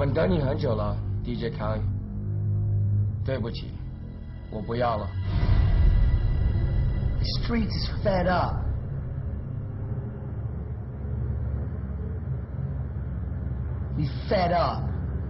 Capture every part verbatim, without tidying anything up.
们等你很久了 ，D J Khaled。对不起，我不要了。 The streets is fed up. We fed up.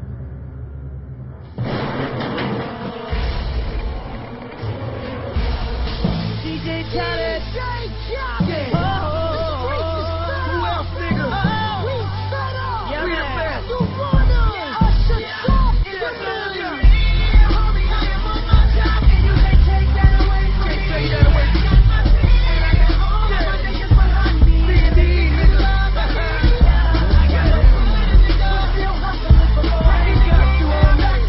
D J Khaled. D J Khaled. Oh, the streets is fed who up. else, nigga? Oh, we fed up. Yeah, we man. the best. You want us? Us shut off. In the building. Homie, I am on my job, and you can't take that away from me. Can't take that away from me. And I got all of my niggas behind me. C D, nigga. I got no money, nigga. Still hustling for more. I ain't got you all night.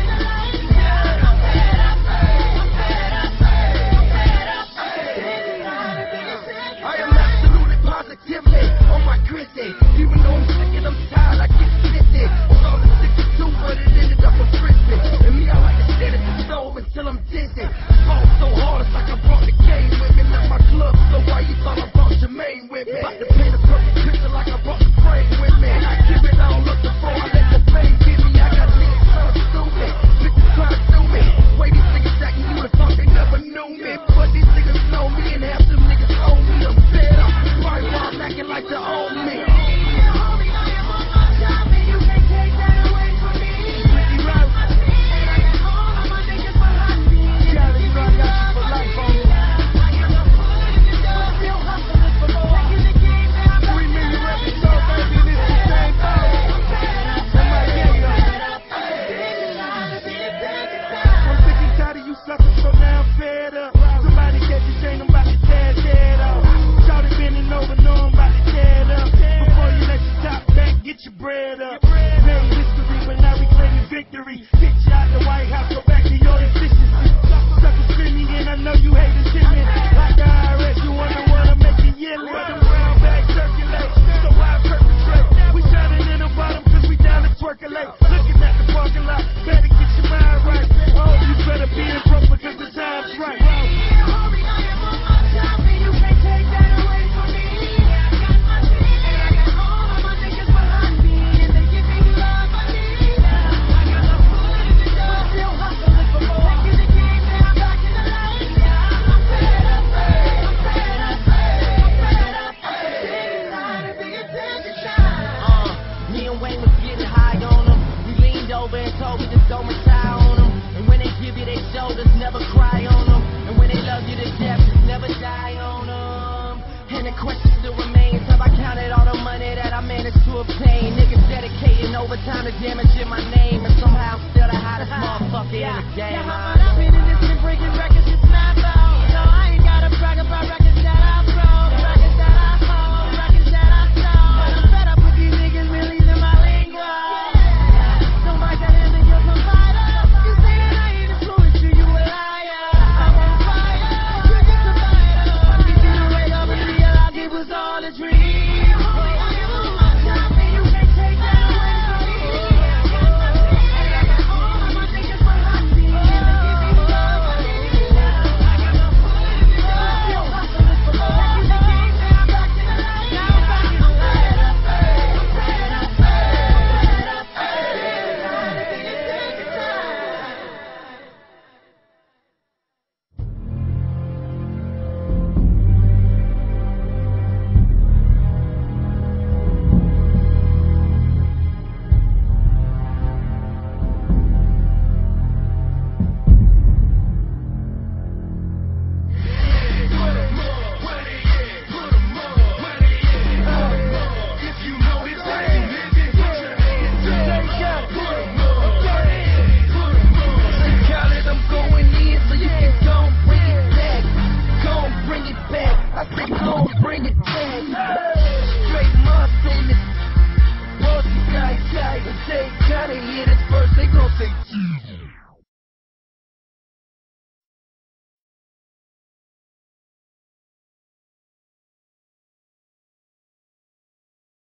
I am absolutely positively on my gritty. Even though I'm sick and I'm tired, I get sniffy. Was all the sticky too, but it ended up a frisbee. And me, I like to sit at the stove until I'm dizzy. Fall so hard, it's like I brought the game with me. Left my club, so why you thought I brought Jermaine with me? About to paint a perfect picture like I brought the frame with me. And I give it all up before I let the fame get me. I got niggas trying to sue me, bitches trying to sue me. Way these niggas acting, you would've thought they never knew me. But these niggas know me, and half them niggas owe me. I'm fed up, right while I'm acting like they owe me. Homie, I am on my job, and you can't take that away from me. Ricky Rouse. And I got all of my niggas behind me. Yeah, you know I got you for life, homie. I got no money, nigga. Still hustling for more. Taking the game down. Three million records sold, baby, this is the same thing. Somebody get me. I'm sick and tired of you suckers, so now I'm fed up. Somebody get this chain, I'm about to tear his head off. Shawty bending over, know I'm about to tear it up. Before you let your top back, get your bread up. Made history, but now we claiming victory. Get you out the White House, go back to your efficiency. Suckers screaming, and I know you hate it, me. Like the I R S, you wonder what I'm making yelling. But the brown bag circulate, so I perpetrate. We shining in the bottom, cause we down to twerkulate. Looking at the parking lot, better get your mind right. Oh, you better be in broke because the time's right. Homie, I am on my job, and you can't take that away from me. And I got all of my niggas behind me, and they give me love I need. I got no money, nigga. Still hustling for more. Taking the game down, back in the lane. I'm fed up, I'm fed up, I'm fed up. Time to be attention time. Uh, me and Wayne was getting high on them. We leaned over and told me to go and tie on them. And when they give you their shoulders, never cry on them. And when they love you to death, just never die on them. And the question still remains, have I counted all the money that I managed to obtain? Niggas dedicating overtime to damaging my name, and somehow I'm still the hottest motherfucker in the game.